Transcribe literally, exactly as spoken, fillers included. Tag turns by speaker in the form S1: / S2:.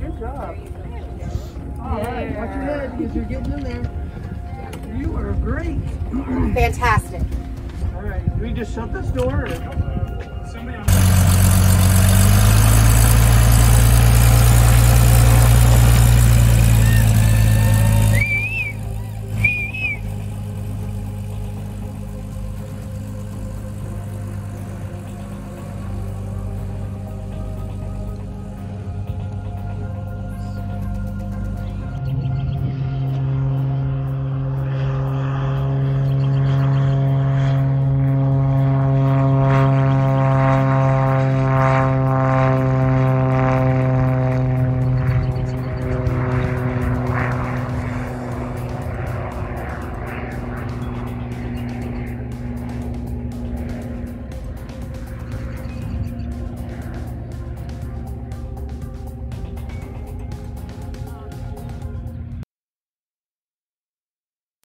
S1: Good job. All right, watch your head because you're getting in there. You are great.
S2: Fantastic.
S1: All right, we just shut this door. Or...